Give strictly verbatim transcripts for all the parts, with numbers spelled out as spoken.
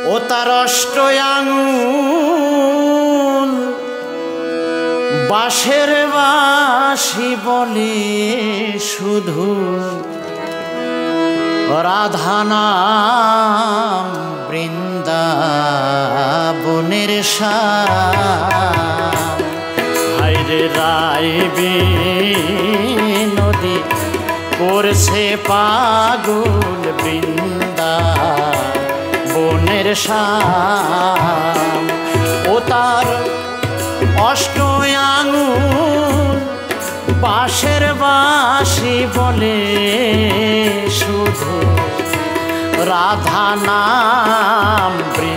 ও তার অষ্ট আঙুল বাঁশের বাঁশি বলে শুধু রাধা নাম বৃন্দাবনের শাম। হায়রে রাইবি নদী করছে পাগল বৃন্দাবনের শাম। ও তার অষ্ট আঙুল বাঁশের বাঁশি বলে শুধু রাধা নাম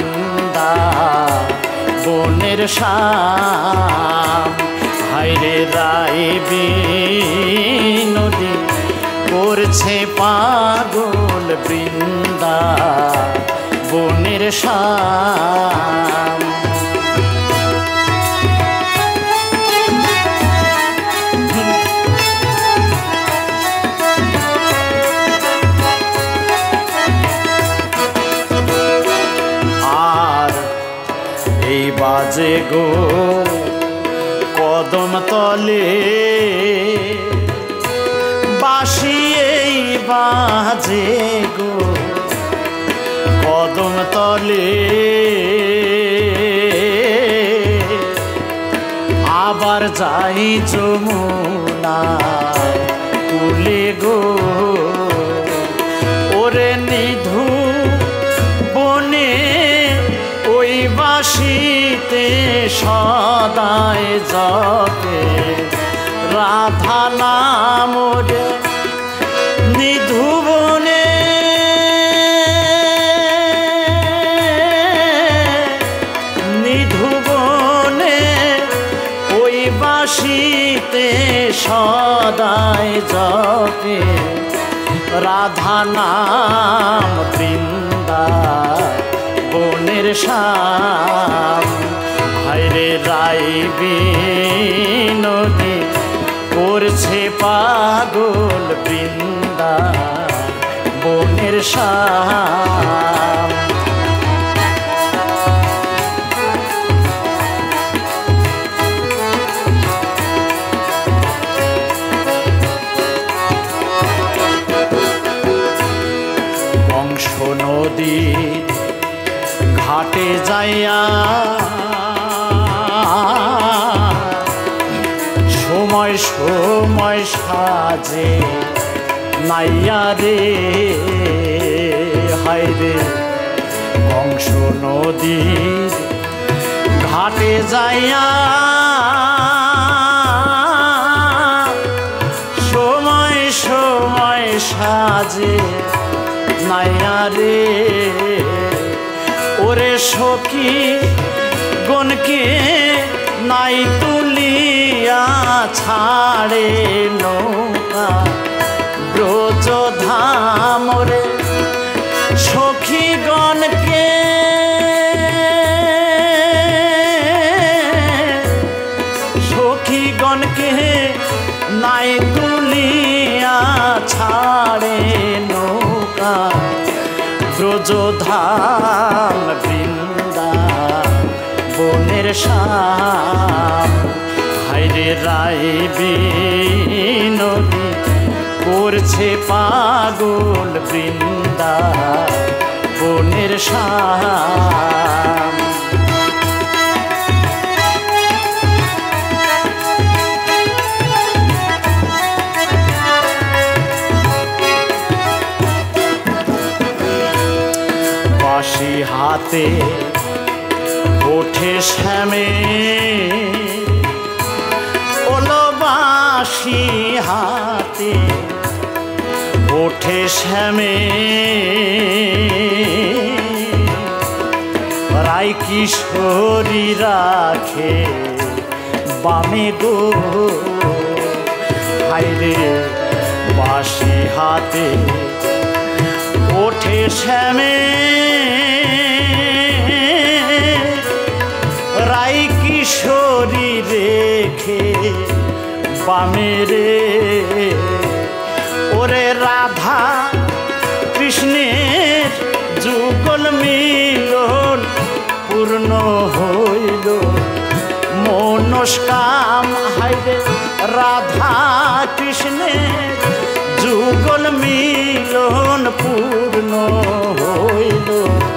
বৃন্দাবনের শাম। হায়রে রাইবি নদী করছে পাগল বৃন্দাবনের শাম। বাজে গো কদম তলে বাঁশি এই বাজে গো কদম তলে। আবার যাই যমুনা কুলে গো ওরে নিধু বনে ওই বাঁশিতে সদাই জপে রাধা নাম রে নিধুবনে। নিধুবনে ওই বাঁশিতে সদাই জপে রাধা নাম বৃন্দাবনের শাম। হায়রে রাইবি নদী করছে পাগল বৃন্দাবনের শাম। বংশ নদী ঘাটে যাইয়া সময় সময় সাজে নাইয়া রে। হায়রে বংশ নদীর ঘাটে যাইয়া সময় সময় সাজে নাইয়া রে। ওরে সখী গণকে নাই তুলিয়া ছাড়ে নৌকা ব্রজ ধাম রে। সখী গণকে সখী গণকে নাই তুলিয়া ছাড়ে নৌকা ব্রজ ধাম বৃন্দাবনের শাম। হায়রে রাইবি নদী করছে পাগল বৃন্দাবনের শাম। বাঁশি হাতে ওঠে শ্যামে ওলো বাঁশি হাতে ওঠে শ্যামে। রাই কিশোরী রাখে বামে গো। হায়রে বাঁশি হাতে ওঠে শ্যামে রাই কিশোরী রেখে বামে রে। ওরে রাধা কৃষ্ণের যুগল মিলন পূর্ণ হইল মনস্কাম। হাইরে রাধা কৃষ্ণের যুগল মিলন পূর্ণ হইল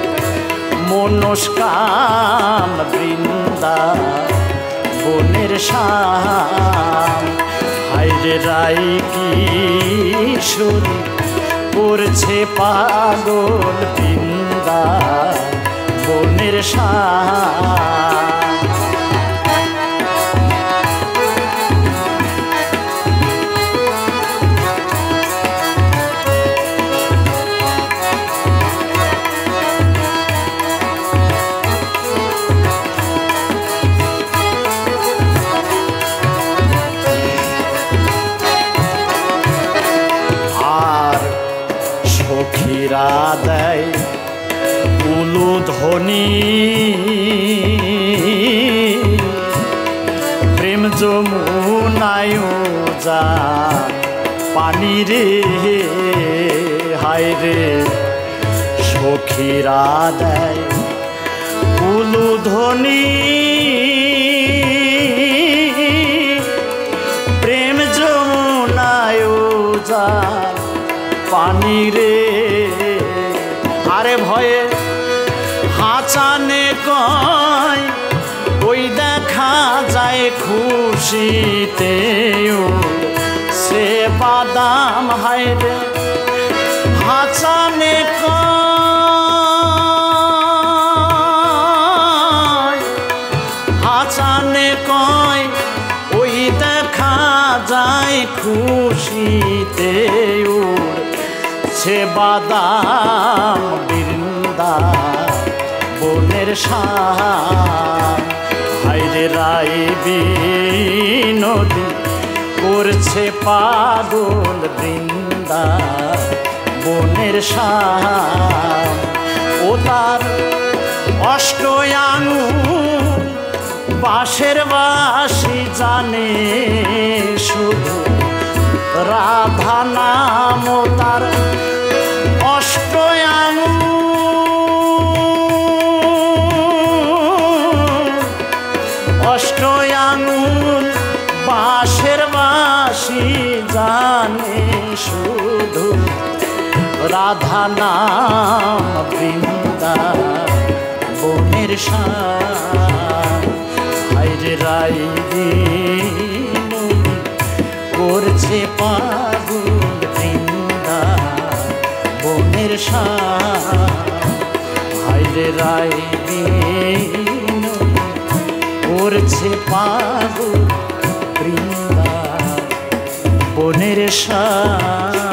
মনস্কাম। বৃন্দাবনের শাম। হাইরে রাই কিশোরী করছে পাগল বৃন্দাবনের শাম। সখীরা দেয় উলুধ্বনি প্রেম যমুনায় যা পানি রে। হায় রে সখীরা দেয় উলুধ্বনি প্রেম যমুনায় যা পানি রে। আরে ভয়ে হাঁচানে কয় ওই দেখা যায় খুশিতে সে বাদাম। হায় রে হাঁচানে কয় হাঁচানে কয় ওই দেখা যায় খুশিতে সে বাদাম বৃন্দাবনের শাম। হায়রে রাই বিনোদী করছে পাগল বৃন্দাবনের শাম। ও তার অষ্ট আঙুল বাঁশের বাঁশি জানে শুধু রাধা নাম। তার অষ্ট আঙুল অষ্ট আঙুল বাঁশের বাঁশি জানে শুধু রাধা নাম বৃন্দাবনের শাম। হায়রে রাই করছে পাগল বৃন্দাবনের শাম। হায়রে রাই করছে পাগল বৃন্দাবনের শাম।